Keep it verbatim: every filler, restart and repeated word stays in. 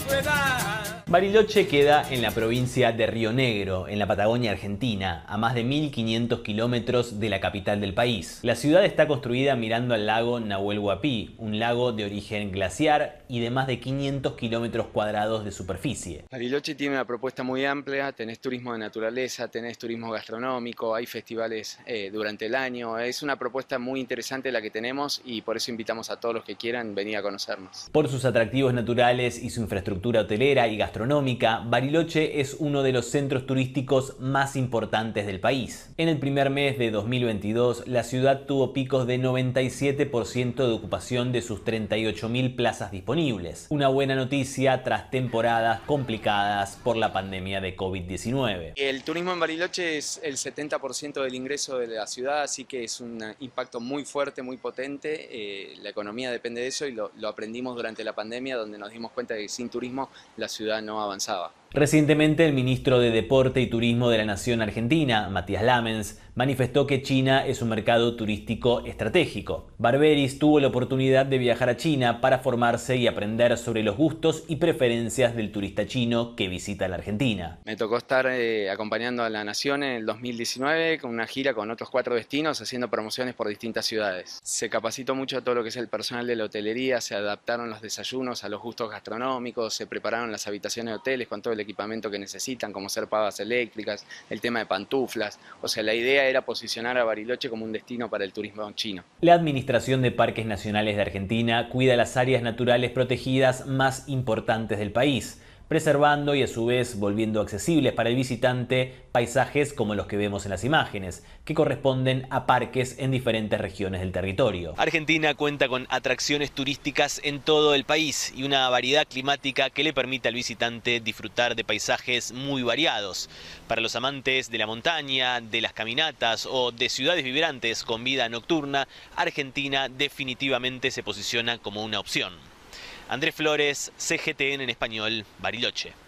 su edad. Bariloche queda en la provincia de Río Negro, en la Patagonia Argentina, a más de mil quinientos kilómetros de la capital del país. La ciudad está construida mirando al lago Nahuel Huapi, un lago de origen glaciar y de más de quinientos kilómetros cuadrados de superficie. Bariloche tiene una propuesta muy amplia, tenés turismo de naturaleza, tenés turismo gastronómico, hay festivales eh, durante el año. Es una propuesta muy interesante la que tenemos y por eso invitamos a todos los que quieran venir a conocernos. Por sus atractivos naturales y su infraestructura hotelera y gastronómica, Bariloche es uno de los centros turísticos más importantes del país. En el primer mes de dos mil veintidós, la ciudad tuvo picos de noventa y siete por ciento de ocupación de sus treinta y ocho mil plazas disponibles. Una buena noticia tras temporadas complicadas por la pandemia de COVID diecinueve. El turismo en Bariloche es el setenta por ciento del ingreso de la ciudad, así que es un impacto muy fuerte, muy potente. Eh, la economía depende de eso y lo, lo aprendimos durante la pandemia, donde nos dimos cuenta de que sin turismo la ciudad no avanzaba. Recientemente, el ministro de Deporte y Turismo de la Nación Argentina, Matías Lamens, manifestó que China es un mercado turístico estratégico. Barberis tuvo la oportunidad de viajar a China para formarse y aprender sobre los gustos y preferencias del turista chino que visita la Argentina. Me tocó estar eh, acompañando a la Nación en el dos mil diecinueve con una gira con otros cuatro destinos, haciendo promociones por distintas ciudades. Se capacitó mucho a todo lo que es el personal de la hotelería, se adaptaron los desayunos a los gustos gastronómicos, se prepararon las habitaciones de hoteles con todo el equipamiento que necesitan, como ser pavas eléctricas, el tema de pantuflas. O sea, la idea era posicionar a Bariloche como un destino para el turismo chino. La Administración de Parques Nacionales de Argentina cuida las áreas naturales protegidas más importantes del país, preservando y a su vez volviendo accesibles para el visitante paisajes como los que vemos en las imágenes, que corresponden a parques en diferentes regiones del territorio. Argentina cuenta con atracciones turísticas en todo el país y una variedad climática que le permite al visitante disfrutar de paisajes muy variados. Para los amantes de la montaña, de las caminatas o de ciudades vibrantes con vida nocturna, Argentina definitivamente se posiciona como una opción. Andrés Flores, C G T N en español, Bariloche.